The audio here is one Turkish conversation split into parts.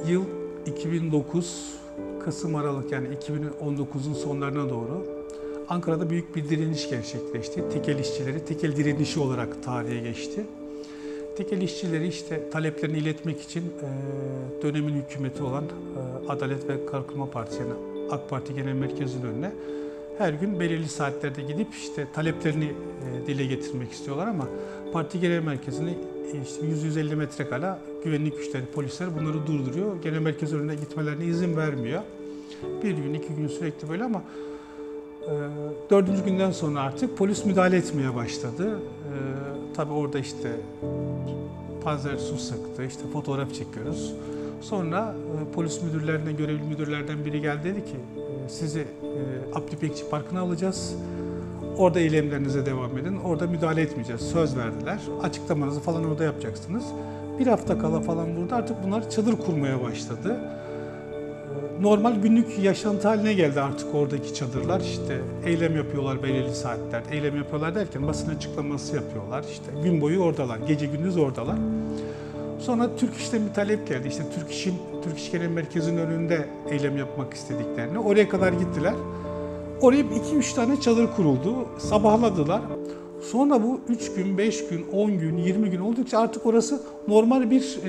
Yıl 2009, Kasım-Aralık, yani 2019'un sonlarına doğru Ankara'da büyük bir direniş gerçekleşti. Tekel işçileri, tekel direnişi olarak tarihe geçti. Tekel işçileri işte taleplerini iletmek için dönemin hükümeti olan Adalet ve Kalkınma Partisi, yani AK Parti Genel Merkezi'nin önüne her gün belirli saatlerde gidip işte taleplerini dile getirmek istiyorlar ama parti genel merkezine işte 100-150 metre kala güvenlik güçleri, polisler bunları durduruyor. Genel merkez önüne gitmelerine izin vermiyor. Bir gün, iki gün sürekli böyle ama dördüncü günden sonra artık polis müdahale etmeye başladı. Tabii orada işte panzer su sıktı, işte fotoğraf çekiyoruz. Sonra polis müdürlerine, görevli müdürlerden biri geldi, dedi ki sizi Abdi Pekçi Parkı'na alacağız. Orada eylemlerinize devam edin. Orada müdahale etmeyeceğiz. Söz verdiler. Açıklamanızı falan orada yapacaksınız. Bir hafta kala falan burada artık bunlar çadır kurmaya başladı. Normal günlük yaşantı haline geldi artık oradaki çadırlar. İşte eylem yapıyorlar belirli saatler. Eylem yapıyorlar derken basın açıklaması yapıyorlar. İşte gün boyu oradalar. Gece gündüz oradalar. Sonra Türk İş'ten bir talep geldi. İşte Türk İş Genel Merkezi'nin önünde eylem yapmak istediklerini. Oraya kadar gittiler. Oraya 2-3 tane çadır kuruldu. Sabahladılar. Sonra bu 3 gün, 5 gün, 10 gün, 20 gün oldukça artık orası normal bir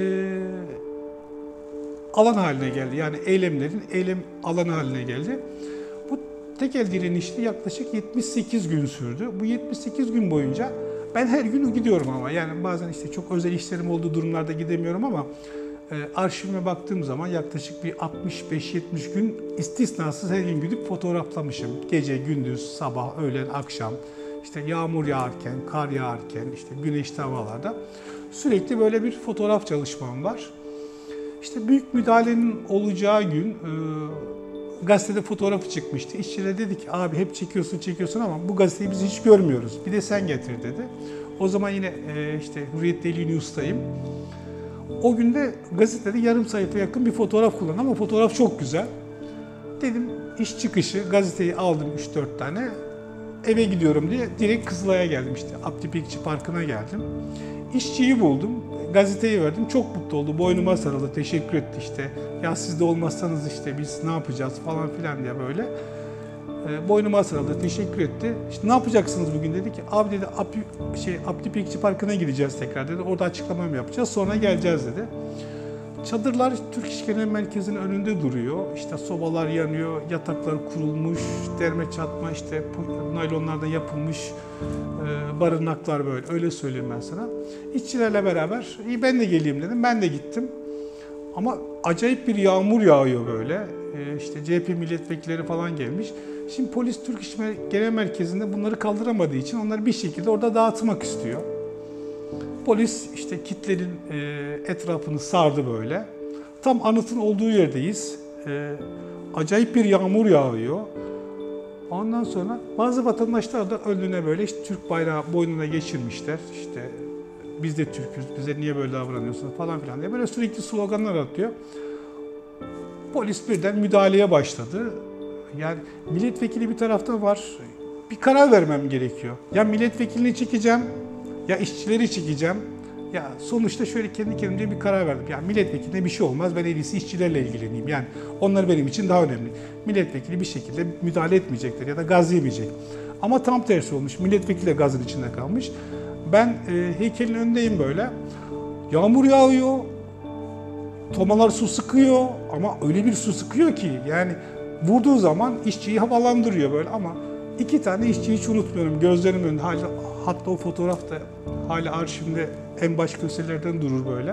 alan haline geldi. Yani eylemlerin eylem alanı haline geldi. Bu tekel direnişi yaklaşık 78 gün sürdü. Bu 78 gün boyunca ben her gün gidiyorum ama yani bazen işte çok özel işlerim olduğu durumlarda gidemiyorum ama arşivime baktığım zaman yaklaşık bir 65-70 gün istisnasız her gün gidip fotoğraflamışım. Gece, gündüz, sabah, öğlen, akşam, işte yağmur yağarken, kar yağarken, işte güneşli havalarda sürekli böyle bir fotoğraf çalışmam var. İşte büyük müdahalenin olacağı gün gazetede fotoğrafı çıkmıştı. İşçiler dedi ki abi hep çekiyorsun ama bu gazeteyi biz hiç görmüyoruz. Bir de sen getir dedi. O zaman yine işte Hürriyet Daily News'tayım. O günde gazetede yarım sayfa yakın bir fotoğraf kullandım ama fotoğraf çok güzel. Dedim iş çıkışı gazeteyi aldım 3-4 tane. Eve gidiyorum diye direkt Kızılay'a geldim işte. Abdi Pekçi Parkı'na geldim. İşçiyi buldum. Gazeteyi verdim. Çok mutlu oldu. Boynuma sarıldı. Teşekkür etti işte. Ya siz de olmazsanız işte biz ne yapacağız falan filan diye böyle. Boynuma sarıldı. Teşekkür etti. İşte ne yapacaksınız bugün dedi ki. Abi dedi Abdi Pekçi Parkı'na gideceğiz tekrar dedi. Orada açıklamamı yapacağız. Sonra geleceğiz dedi. Çadırlar Türk İş Genel Merkezi'nin önünde duruyor. İşte sobalar yanıyor, yataklar kurulmuş, derme çatma işte naylonlardan yapılmış barınaklar böyle. Öyle söyleyeyim ben sana. İşçilerle beraber iyi ben de geleyim dedim. Ben de gittim. Ama acayip bir yağmur yağıyor böyle. İşte CHP milletvekilleri falan gelmiş. Şimdi polis Türk İş Genel Merkezi'nde bunları kaldıramadığı için onları bir şekilde orada dağıtmak istiyor. Polis işte kitlerin etrafını sardı böyle. Tam anıtın olduğu yerdeyiz. Acayip bir yağmur yağıyor. Ondan sonra bazı vatandaşlar da önüne böyle işte Türk bayrağı boynuna geçirmişler. İşte biz de Türk'üz, bize niye böyle davranıyorsunuz falan filan diye böyle sürekli sloganlar atıyor. Polis birden müdahaleye başladı. Yani milletvekili bir tarafta var. Bir karar vermem gerekiyor. Ya milletvekilini çekeceğim, ya işçileri çekeceğim. Ya sonuçta şöyle kendi kendime bir karar verdim. Ya milletvekiline bir şey olmaz, ben en iyisi işçilerle ilgileneyim. Yani onlar benim için daha önemli. Milletvekili bir şekilde müdahale etmeyecektir ya da gaz yemeyecek. Ama tam tersi olmuş. Milletvekili de gazın içinde kalmış. Ben heykelin önündeyim böyle. Yağmur yağıyor. Tomalar su sıkıyor ama öyle bir su sıkıyor ki yani vurduğu zaman işçiyi havalandırıyor böyle ama iki tane işçiyi hiç unutmuyorum. Gözlerimin önünde hatta o fotoğraf da hala arşivimde en baş köşelerden durur böyle.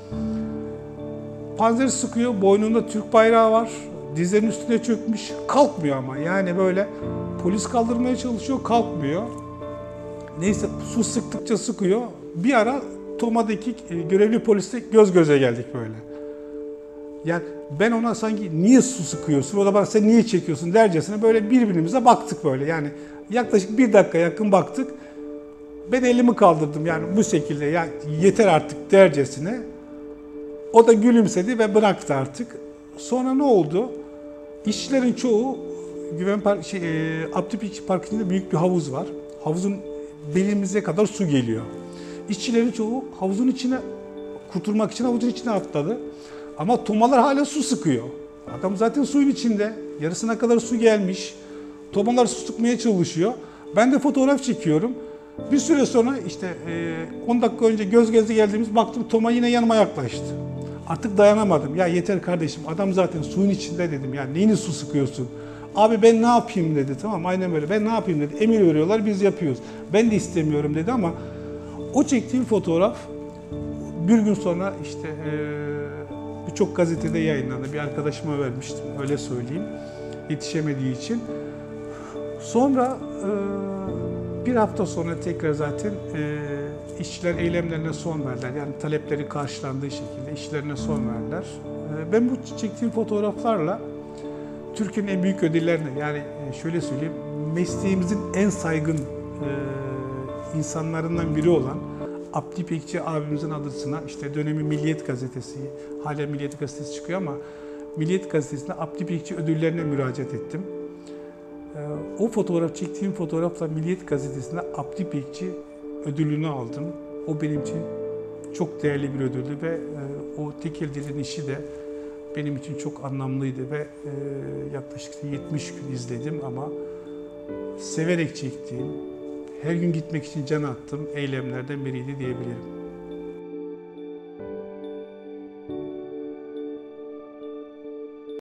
Panzer sıkıyor, boynunda Türk bayrağı var. Dizlerinin üstüne çökmüş, kalkmıyor ama yani böyle polis kaldırmaya çalışıyor, kalkmıyor. Neyse su sıktıkça sıkıyor. Bir ara Toma'daki görevli polisle göz göze geldik böyle. Yani ben ona sanki niye su sıkıyorsun, o da bana sen niye çekiyorsun dercesine böyle birbirimize baktık böyle. Yani yaklaşık 1 dakika yakın baktık. Ben elimi kaldırdım yani bu şekilde ya yeter artık dercesine. O da gülümsedi ve bıraktı artık. Sonra ne oldu? İşçilerin çoğu Abdi Pekçi Parkı'nda büyük bir havuz var. Havuzun belimize kadar su geliyor. İşçilerin çoğu havuzun içine kurtulmak için havuzun içine atladı. Ama tomalar hala su sıkıyor. Adam zaten suyun içinde. Yarısına kadar su gelmiş. Tomalar su sıkmaya çalışıyor. Ben de fotoğraf çekiyorum. Bir süre sonra işte 10 dakika önce göz göze geldiğimiz baktım Toma yine yanıma yaklaştı. Artık dayanamadım. Ya yeter kardeşim, adam zaten suyun içinde dedim. Ya neyini su sıkıyorsun? Abi ben ne yapayım dedi. Tamam, aynen böyle. Ben ne yapayım dedi. Emir veriyorlar, biz yapıyoruz. Ben de istemiyorum dedi ama o çektiğim fotoğraf bir gün sonra işte birçok gazetede yayınlandı. Bir arkadaşıma vermiştim, öyle söyleyeyim. Yetişemediği için. Sonra bir hafta sonra tekrar zaten işçiler eylemlerine son verdiler. Yani talepleri karşılandığı şekilde işlerine son verdiler. Ben bu çektiğim fotoğraflarla Türkiye'nin en büyük ödüllerine, yani şöyle söyleyeyim, mesleğimizin en saygın insanlarından biri olan Abdi İpekçi abimizin adısına işte dönemi Milliyet Gazetesi, hala Milliyet Gazetesi çıkıyor ama Milliyet Gazetesi'ne Abdi İpekçi ödüllerine müracaat ettim. O fotoğraf, çektiğim fotoğrafla Milliyet Gazetesi'nde Abdi İpekçi ödülünü aldım. O benim için çok değerli bir ödüldü ve o tekel dilin işi de benim için çok anlamlıydı ve yaklaşık 70 gün izledim ama severek çektiğim, her gün gitmek için can attığım eylemlerden biriydi diyebilirim.